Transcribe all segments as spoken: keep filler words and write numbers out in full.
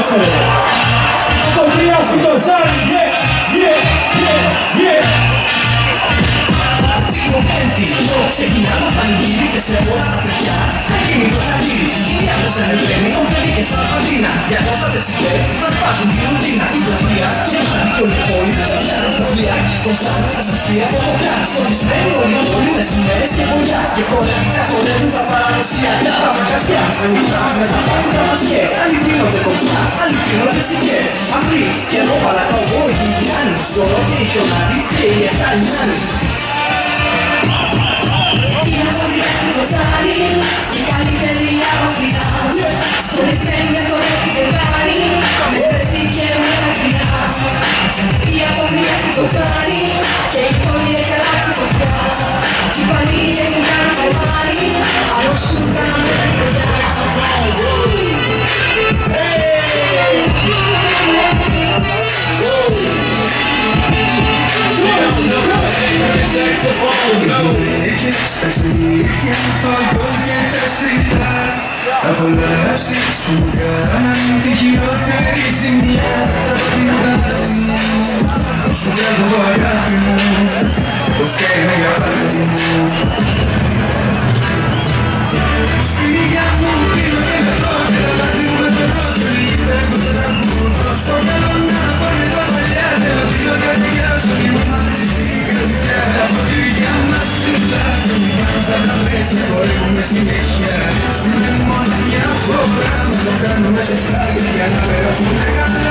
Listen. Curiosity goes on. Yeah, yeah, yeah, yeah. Ξεκινάμε πανηγύρι και σε όλα τα παιδιά θα γίνει το χαλί. Οι άντρες ανεβαίνει, οφελεί και σαν φαντίνα. διακόσια δεσιμπέ θα σπάσουν την ρουτίνα. Την πλατεία και το χαλί και όλη η πόλη. Μια αεροφοβία, κονσάρα θα σπαστεί από κοντά. Στολισμένη όλη η πόλη με σημαίες και βολιά. Και χορεύουν, χορεύουν τα παραδοσιακά. Τα μαγαζιά, ανοιχτά με τα πάντα τα μασκέ. Άλλοι πίνονται κονσά, άλλοι πίνονται σιγέ. Απλή και ρόπαλα καουμπόι, Ινδιάνοι. Ζωρό και οι χιονάροι και οι εφταρινιάνοι. Η καλύτερη αποφυλά στολισμένη με σχολές και ζευγάρι με περσί και με σαξιά. Η αποφυλά στην κοστάρι και η πόλη έχει αλλάξει φωτιά. Οι παλιοί έχουν κάνει τσεβάρι αρρώσκουν κάναμε την ξεδιά. Στα ξενύχια, το αλκοόλ και τα στριφτά απολαύσεις που μου κάναν τη χειρότερη ζημιά. Την αγάπη μου, σου βλέπω το αγάπη μου, πως καίμαι για πάτη μου. Στην υγειά μου πίνω και με φρόντερα, λάθη μου με φερόντερα, φεύγω το τραγούδο στο καλό να πάνε τα παλιά. Δεν πίνω κάτι για ζωή μου, μα με ζητήκα δικιά από τη δικιά μας ψηλά. Στα τραπέζια χορεύουμε συνέχεια. Σου λέμε μόνο μια φορά να το κάνουμε σωστά για να περάσουμε καλά.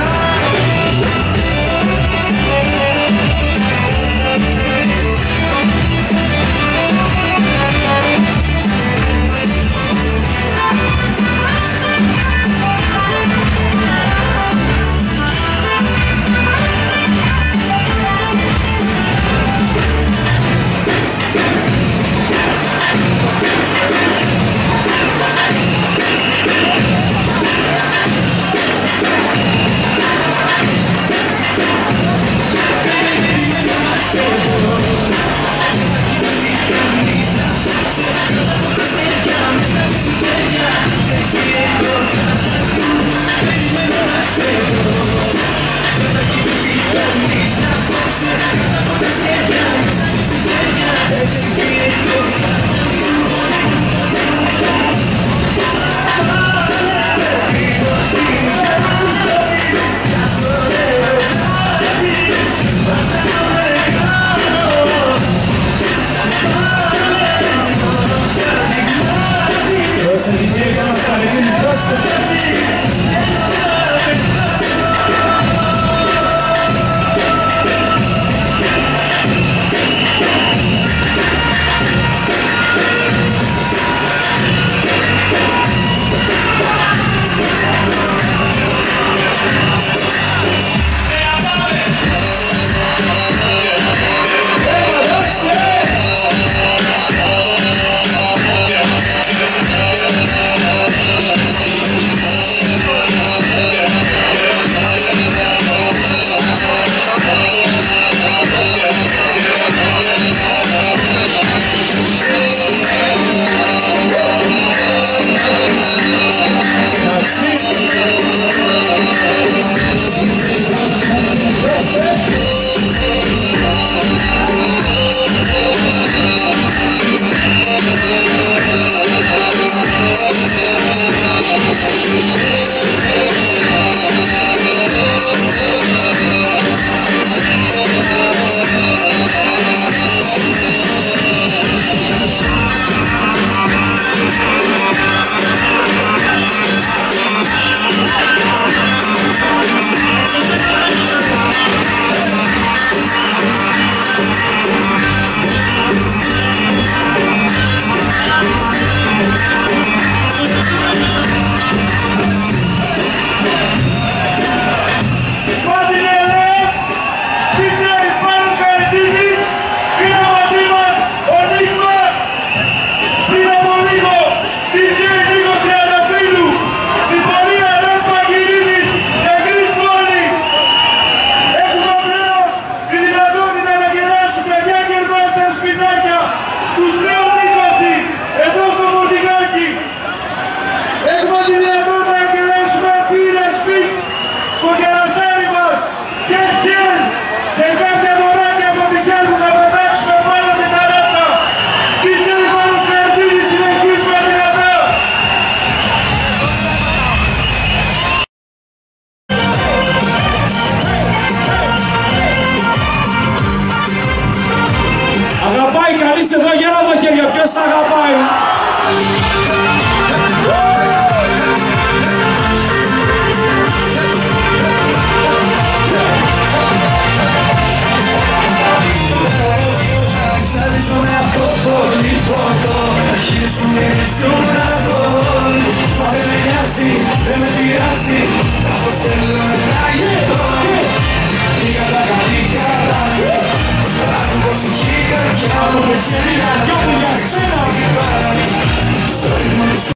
Yo,